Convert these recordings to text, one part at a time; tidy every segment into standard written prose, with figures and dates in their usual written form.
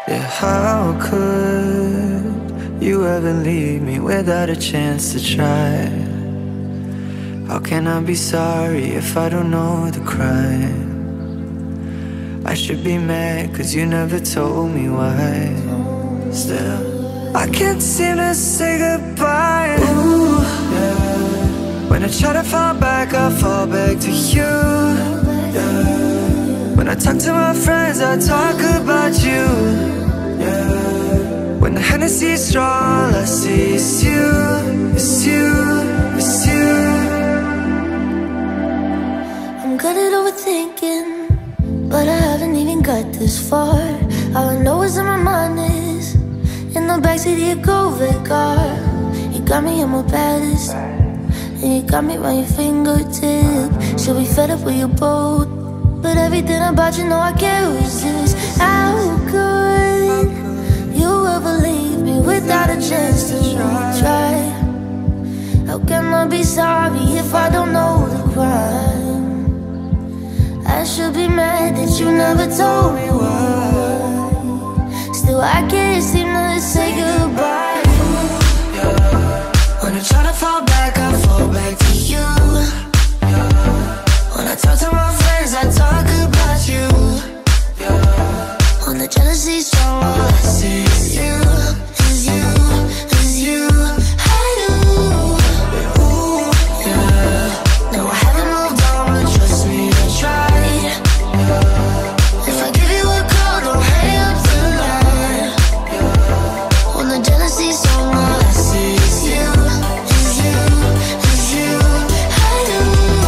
Yeah, how could you ever leave me without a chance to try? How can I be sorry if I don't know the crime? I should be mad cause you never told me why. Still, I can't seem to say goodbye. Ooh, yeah. When I try to fall back, I fall back to you, yeah. When I talk to my friends, I talk about you, yeah. When the Hennessy's strong, all I see is you, it's you, it's you. I'm good at overthinking, but I haven't even got this far. All I know is in my mind is in the backseat of your Corvette car. You got me on my baddest, and you got me by your fingertip. Should be fed up with your boat, but everything about you know I can't resist. How could you ever leave me without a chance to try? How can I be sorry if I don't know the crime? I should be mad that you never told me why. Still I can't seem to say goodbye. Yeah. When I try to fall back, I fall back to you, yeah. When I talk to my friends, I talk about you, yeah. When the jealousy's strong, all I see is you, is you, is you. I do. Ooh, yeah. No, I haven't moved on, but trust me, I tried, yeah. If I give you a call, don't hang up the line, yeah. When the jealousy's strong, all I see is you, is you, is you. I do.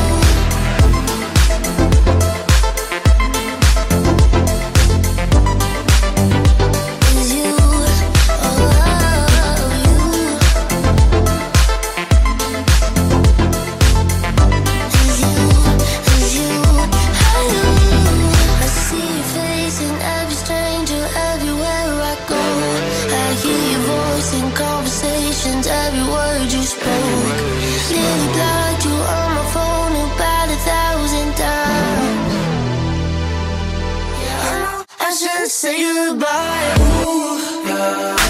Is you, oh, you. Is you, is you. I do. I see your face in every stranger, everywhere I go. I hear your voice in conversations, every word you spoke. Nearly blocked you on my phone about 1,000 times. I know I should say goodbye. Ooh, yeah.